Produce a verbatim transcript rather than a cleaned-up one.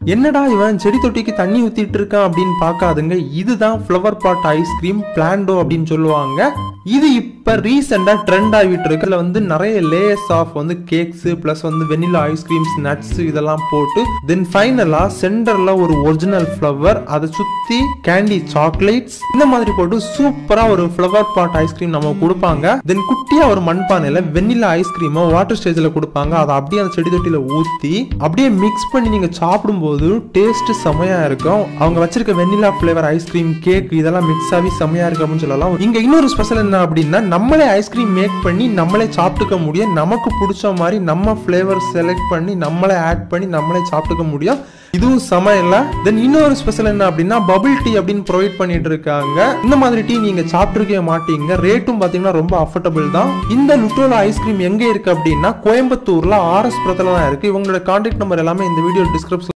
என்னடா இவன் செடி தொட்டிக்கு தண்ணி ஊத்திட்டு இருக்கான் அப்படின்னு பார்க்காதுங்க. இதுதான் ஃப்ளவர் பாட் ஐஸ்கிரீம் பிளாண்டோ அப்படின்னு சொல்லுவாங்க. இது இப்ப ரீசெண்டா ட்ரெண்ட் ஆகிட்டு இருக்கு. இதுல வந்து நிறைய லேயர்ஸ் ஆஃப் வந்து கேக்ஸ் பிளஸ் வந்து வெனிலா ஐஸ்கிரீம்ஸ் நட்ஸ் இதெல்லாம் போட்டு தென் ஃபைனலா சென்டர்ல ஒரு ஒரிஜினல் ஃப்ளவர், அதை சுத்தி கேண்டி சாக்லேட்ஸ் இந்த மாதிரி போட்டு சூப்பரா ஒரு ஃப்ளவர் பாட் ஐஸ்கிரீம் நம்ம கொடுப்பாங்க. தென் குட்டியா ஒரு மண்பானையில வெனிலா ஐஸ்கிரீமோ வாட்டர் ஸ்டேஜ்ல கொடுப்பாங்க. அதை அப்படியே அந்த செடி தொட்டியில ஊத்தி அப்படியே மிக்ஸ் பண்ணி நீங்க சாப்பிடும் போது டேஸ்ட் செமையா இருக்கும். அவங்க வச்சிருக்க வெனிலா ஃபிளேவர் ஐஸ்கிரீம் கேக் இதெல்லாம் மிக்ஸ் ஆகி செமையா இருக்கு அப்படின்னு சொல்லலாம். இங்க இன்னொரு ஸ்பெஷல் என்ன அப்படின்னா நம்மளே ஐஸ்கிரீம் மேக் பண்ணி நம்மளே சாப்பிட்டுக்க முடியும். நமக்கு பிடிச்ச மாதிரி நம்ம ஃபிளேவர் செலக்ட் பண்ணி நம்மளே ஆட் பண்ணி நம்மளே சாப்பிட்டுக்க முடியும். இதுவும் செம இல்ல. தென் இன்னொரு ஸ்பெஷல் என்ன அப்படின்னா பபிள் டீ அப்படின்னு ப்ரொவைட் பண்ணிட்டு இருக்காங்க. இந்த மாதிரி டீ நீங்க சாப்பிட்டுருக்கவே மாட்டீங்க. ரேட்டும் பாத்தீங்கன்னா ரொம்ப அஃபோர்டபுள் தான். இந்த நுட்டோலா ஐஸ்கிரீம் எங்க இருக்கு அப்படின்னா கோயம்புத்தூர்ல ஆர் எஸ் புரத்துல தான் இருக்கு. இவங்களோட கான்டாக்ட் நம்பர் எல்லாமே இந்த வீடியோ டிஸ்கிரிப்ஷன்